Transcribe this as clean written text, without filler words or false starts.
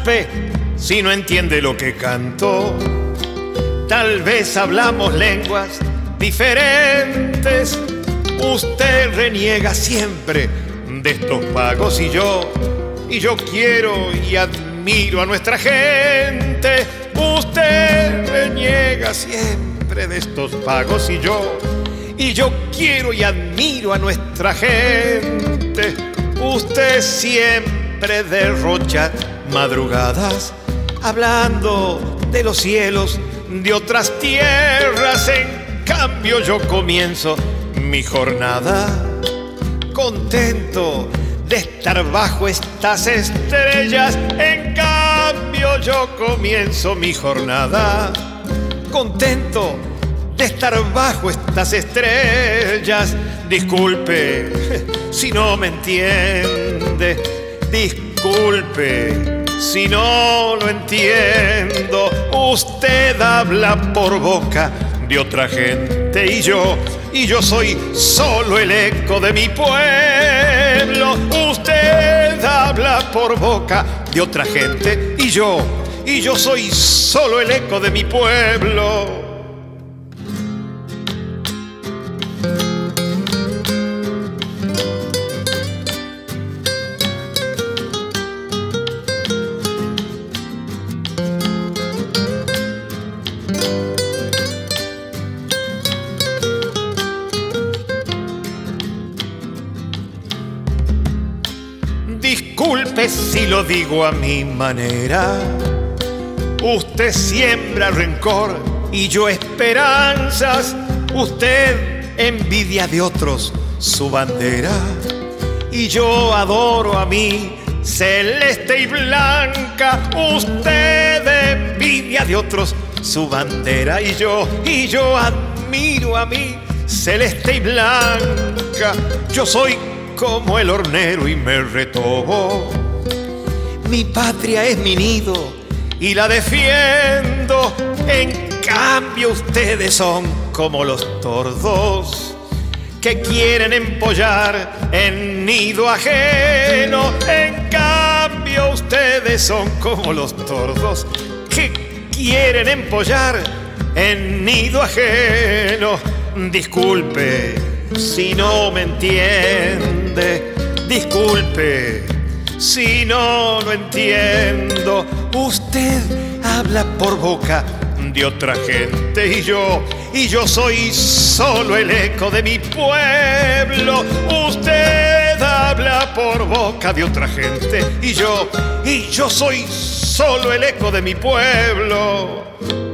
disculpe si no entiende lo que canto. Tal vez hablamos lenguas diferentes. Usted reniega siempre de estos pagos y yo quiero y admiro a nuestra gente. Usted reniega siempre de estos pagos y yo quiero y admiro a nuestra gente. Usted siempre derrocha madrugadas hablando de los cielos de otras tierras. En cambio yo comienzo mi jornada contento de estar bajo estas estrellas. En cambio yo comienzo mi jornada contento de estar bajo estas estrellas. Disculpe si no me entiende, disculpe si no lo entiendo. Usted habla por boca de otra gente y yo soy solo el eco de mi pueblo. Usted habla por boca de otra gente y yo soy solo el eco de mi pueblo. Disculpe si lo digo a mi manera. Usted siembra rencor y yo esperanzas. Usted envidia de otros su bandera y yo adoro a mí celeste y blanca. Usted envidia de otros su bandera y yo admiro a mí celeste y blanca. Yo soy como el hornero y me retobo. Mi patria es mi nido y la defiendo. En cambio ustedes son como los tordos que quieren empollar en nido ajeno. En cambio ustedes son como los tordos que quieren empollar en nido ajeno. Disculpe si no me entiende, disculpe si no lo entiendo. Usted habla por boca de otra gente y yo soy solo el eco de mi pueblo. Usted habla por boca de otra gente y yo soy solo el eco de mi pueblo.